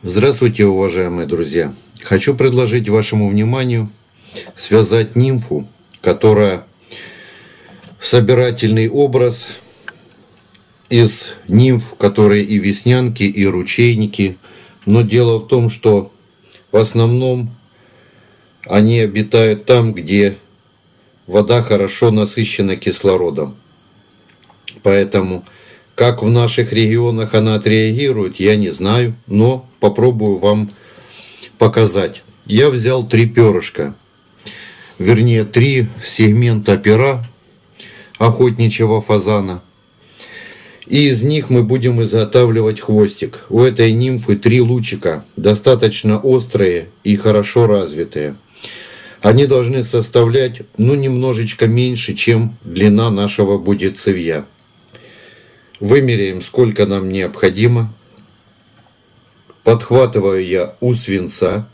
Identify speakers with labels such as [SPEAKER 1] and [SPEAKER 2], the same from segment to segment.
[SPEAKER 1] Здравствуйте, уважаемые друзья! Хочу предложить вашему вниманию связать нимфу, которая собирательный образ из нимф, которые и веснянки, и ручейники. Но дело в том, что в основном они обитают там, где вода хорошо насыщена кислородом. Поэтому как в наших регионах она отреагирует, я не знаю, но попробую вам показать. Я взял 3 перышка, вернее 3 сегмента пера охотничьего фазана. И из них мы будем изготавливать хвостик. У этой нимфы 3 лучика, достаточно острые и хорошо развитые. Они должны составлять, немножечко меньше, чем длина нашего будет цевья. Вымеряем, сколько нам необходимо. Подхватываю я у свинца.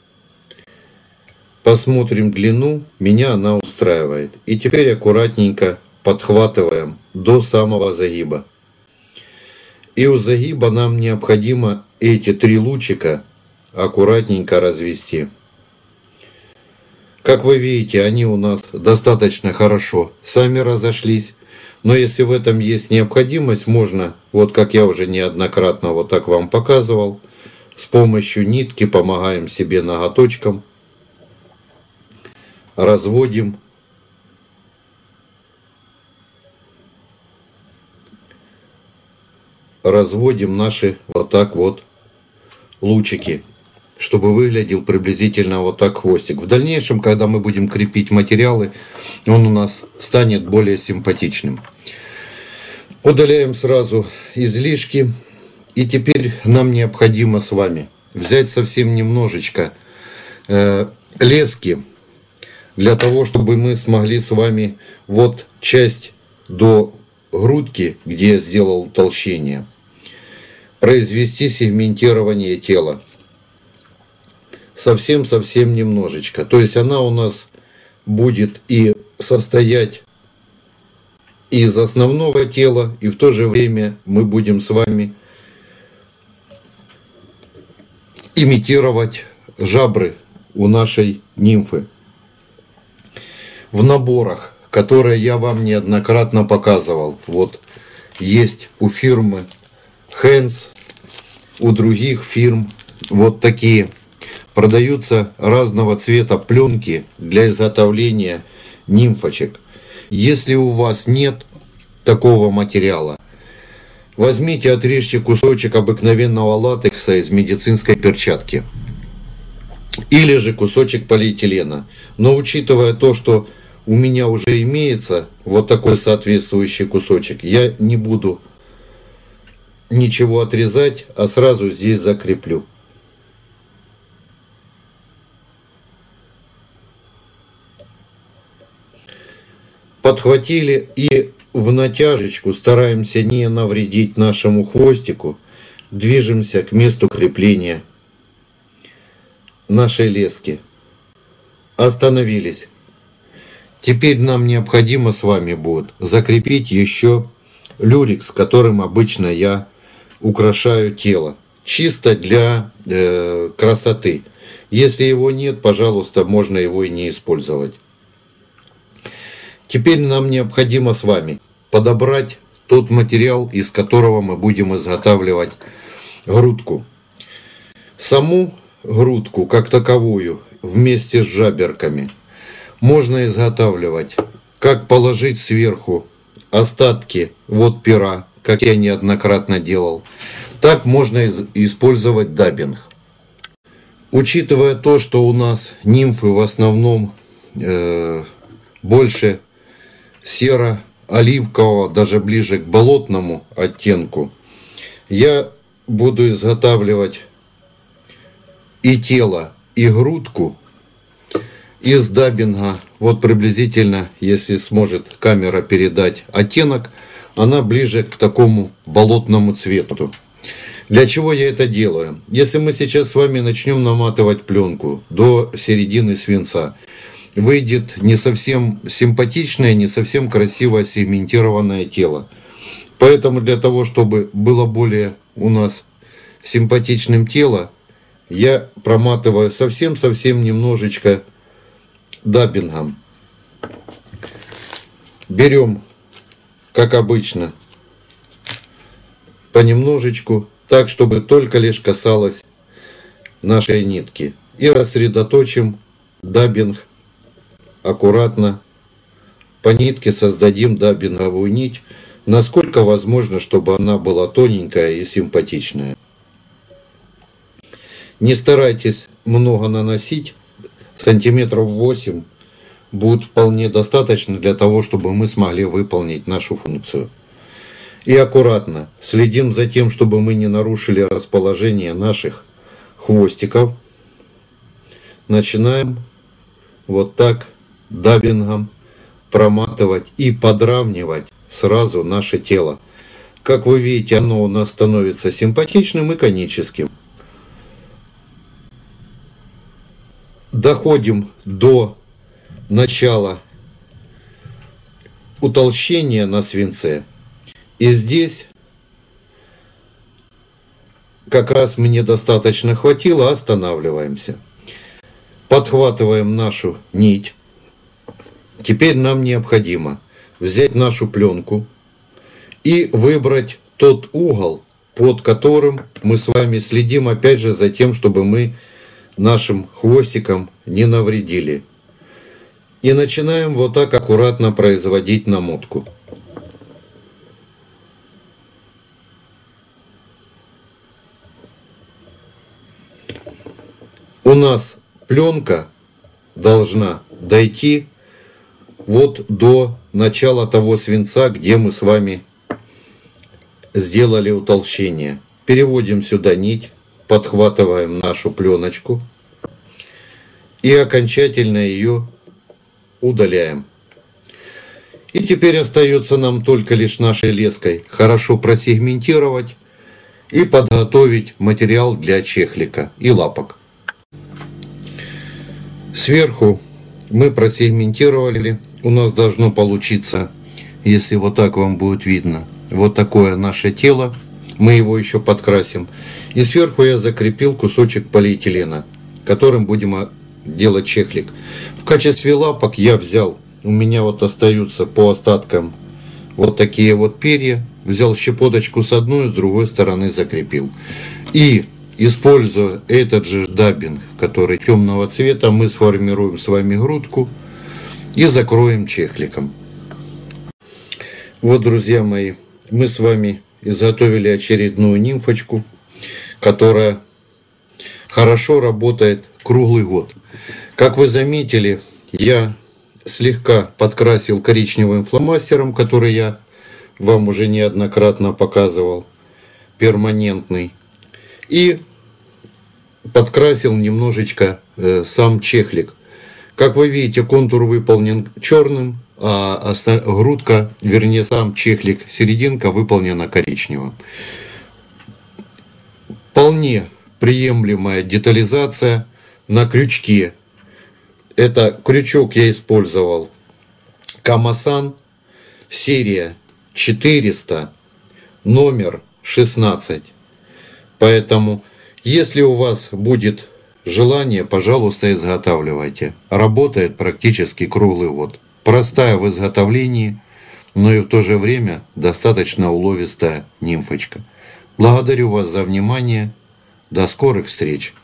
[SPEAKER 1] Посмотрим длину. Меня она устраивает. И теперь аккуратненько подхватываем до самого загиба. И у загиба нам необходимо эти 3 лучика аккуратненько развести. Как вы видите, они у нас достаточно хорошо сами разошлись. Но если в этом есть необходимость, можно, вот как я уже неоднократно вот так вам показывал, с помощью нитки помогаем себе ноготочком, разводим. Разводим наши вот так вот лучики, чтобы выглядел приблизительно вот так хвостик. В дальнейшем, когда мы будем крепить материалы, он у нас станет более симпатичным. Удаляем сразу излишки. И теперь нам необходимо с вами взять совсем немножечко лески, для того, чтобы мы смогли с вами вот часть до грудки, где я сделал утолщение, произвести сегментирование тела. Совсем-совсем немножечко. То есть она у нас будет и состоять из основного тела, и в то же время мы будем с вами имитировать жабры у нашей нимфы. В наборах, которые я вам неоднократно показывал, вот есть у фирмы Hands, у других фирм вот такие. Продаются разного цвета пленки для изготовления нимфочек. Если у вас нет такого материала, возьмите, отрежьте кусочек обыкновенного латекса из медицинской перчатки. Или же кусочек полиэтилена. Но учитывая то, что у меня уже имеется вот такой соответствующий кусочек, я не буду ничего отрезать, а сразу здесь закреплю. Подхватили и в натяжечку, стараемся не навредить нашему хвостику, движемся к месту крепления нашей лески. Остановились. Теперь нам необходимо с вами будет закрепить еще люрекс, которым обычно я украшаю тело. Чисто для красоты. Если его нет, пожалуйста, можно его и не использовать. Теперь нам необходимо с вами подобрать тот материал, из которого мы будем изготавливать грудку. Саму грудку, как таковую, вместе с жаберками, можно изготавливать, как положить сверху остатки вот пера, как я неоднократно делал, так можно использовать даббинг. Учитывая то, что у нас нимфы в основном больше серо-оливкового, даже ближе к болотному оттенку, я буду изготавливать и тело, и грудку из даббинга. Вот приблизительно, если сможет камера передать оттенок, она ближе к такому болотному цвету. Для чего я это делаю? Если мы сейчас с вами начнем наматывать пленку до середины свинца, выйдет не совсем симпатичное, не совсем красивое сегментированное тело. Поэтому для того, чтобы было более у нас симпатичным тело, я проматываю совсем-совсем немножечко даббингом. Берем, как обычно, понемножечку, так, чтобы только лишь касалось нашей нитки. И рассредоточим даббинг аккуратно. По нитке создадим даббинговую нить, насколько возможно, чтобы она была тоненькая и симпатичная. Не старайтесь много наносить, сантиметров 8 будет вполне достаточно для того, чтобы мы смогли выполнить нашу функцию. И аккуратно следим за тем, чтобы мы не нарушили расположение наших хвостиков. Начинаем вот так даббингом проматывать и подравнивать сразу наше тело. Как вы видите, оно у нас становится симпатичным и коническим. Доходим до начала утолщения на свинце. И здесь как раз мне достаточно хватило, останавливаемся. Подхватываем нашу нить. Теперь нам необходимо взять нашу пленку и выбрать тот угол, под которым мы с вами следим, опять же, за тем, чтобы мы нашим хвостиком не навредили. И начинаем вот так аккуратно производить намотку. У нас пленка должна дойти вот до начала того свинца, где мы с вами сделали утолщение. Переводим сюда нить, подхватываем нашу пленочку и окончательно ее удаляем. И теперь остается нам только лишь нашей леской хорошо просегментировать и подготовить материал для чехлика и лапок. Сверху мы просегментировали. У нас должно получиться, если вот так вам будет видно, вот такое наше тело. Мы его еще подкрасим. И сверху я закрепил кусочек полиэтилена, которым будем делать чехлик. В качестве лапок я взял, у меня вот остаются по остаткам вот такие вот перья. Взял щепоточку с одной, с другой стороны закрепил. И используя этот же даббинг, который темного цвета, мы сформируем с вами грудку и закроем чехликом. Вот, друзья мои, мы с вами изготовили очередную нимфочку, которая хорошо работает круглый год. Как вы заметили, я слегка подкрасил коричневым фломастером, который я вам уже неоднократно показывал, перманентный. И подкрасил немножечко сам чехлик. Как вы видите, контур выполнен черным, а грудка, вернее сам чехлик, серединка выполнена коричневым. Вполне приемлемая детализация на крючке. Это крючок я использовал Камасан, серия 400, номер 16. Поэтому, если у вас будет желание, пожалуйста, изготавливайте. Работает практически круглый год. Простая в изготовлении, но и в то же время достаточно уловистая нимфочка. Благодарю вас за внимание. До скорых встреч!